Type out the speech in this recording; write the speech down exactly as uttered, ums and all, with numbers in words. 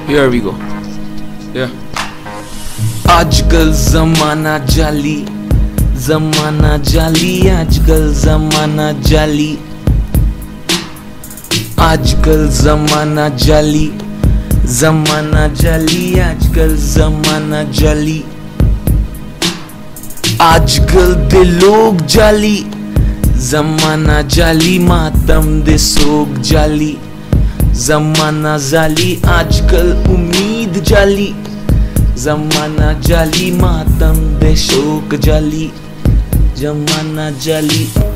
Here we go. Yeah. आजकल जमाना जाली, जमाना जाली, आजकल जमाना जाली, आजकल जमाना जाली, जमाना जाली, आजकल जमाना जाली, आजकल दे लोग जाली, जमाना जाली, मातम दे सोग जाली, जमाना जाली, आजकल उम्मीद जाली, जमाना जाली, मातम दे शोक जाली, जमाना जाली।